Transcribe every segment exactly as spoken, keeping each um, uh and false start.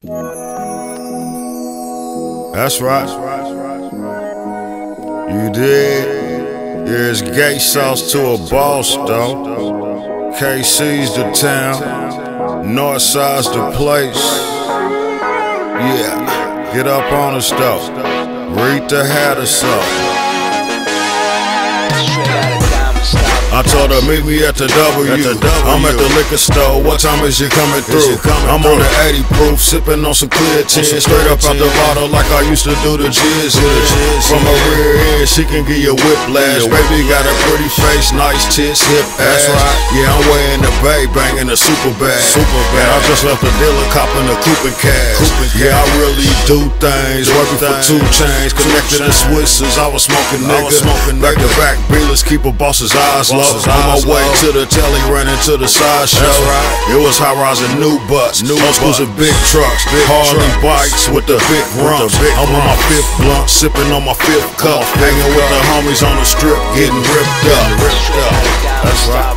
That's right. You did. Here's gay sauce to a boss, though. K C's the town. Northside's the place. Yeah, get up on us, though. Read the hat or something. I told her, meet me at the W. At the w. I'm at the liquor store. What time is you coming through? Coming I'm through. On the eighty proof, sipping on some clear tin. Straight up out the bottle like I used to do the jizz. From a rear end, she can give you whiplash. Baby got a pretty face, nice tits, hip ass. That's right. Yeah, I'm way in the bay, banging a super bag. Super bag. I just left the dealer copping a Coopin' cash. Coopin' yeah, I really do things. Working for two chains, connected to Swissers. I was smoking nigga. Smoking back to back, Beelers keep a boss's eyes low. On my way to the telly, ran into the side show. Right. It was high rise and new butts. New Old schools and big trucks, big Harley truck. Bikes with the big rumps. Big I'm rumps. On my fifth blunt, sipping on my fifth cup, hanging with the homies on the strip, getting ripped up. Ripped up. That's right.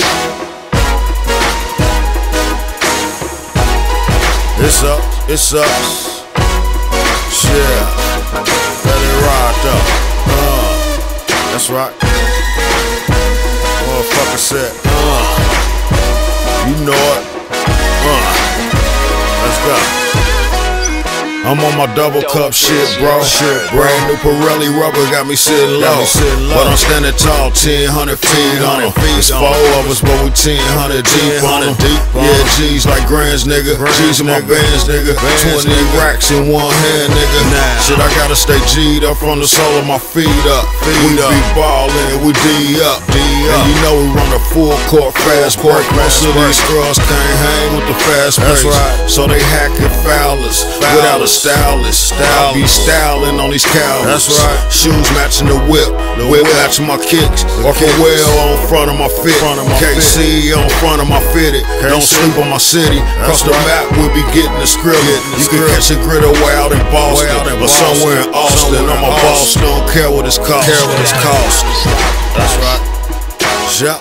It's up, it's up. Yeah, let it ride up. Uh, that's right. Motherfucker said, uh, you know it, uh, let's go. I'm on my double cup shit, bro. Shit, brand new Pirelli rubber got me sitting low. But I'm standing tall, ten hundred feet on them. It's four of us, but we ten hundred deep on them. Yeah, G's like grands, nigga. G's in my bands, nigga. twenty racks in one hand, nigga. Shit, I gotta stay G'd up from the sole of my feet up. We be ballin', we D up. And you know we run a full court fast break. Most of these scrubs can't hang with the fast pace. So they hackin' foulers without a stylist. I be styling on these cows. That's right. Shoes matching the whip, the whip matching my kicks. Walking well on front of my fit. K C on front of my fitted. Don't sleep on my city. Across the map, we be getting the script. You can catch a gritter way out in Boston, or somewhere in Austin. On my boss, don't care what it's cost. Care what it's cost. That's right. Yeah.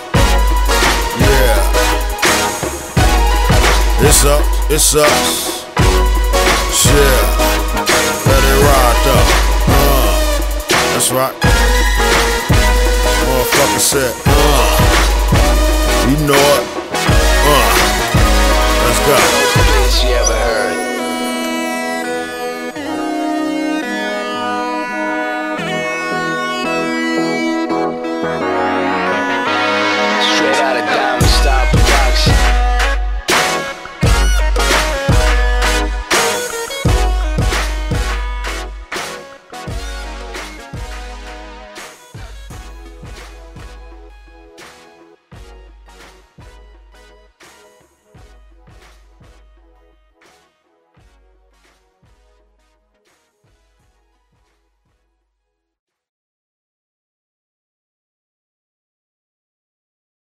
Yeah. It's up. It's up. Yeah, let it ride up. Uh, that's right. Motherfucker said, uh, you know it. Uh, let's go.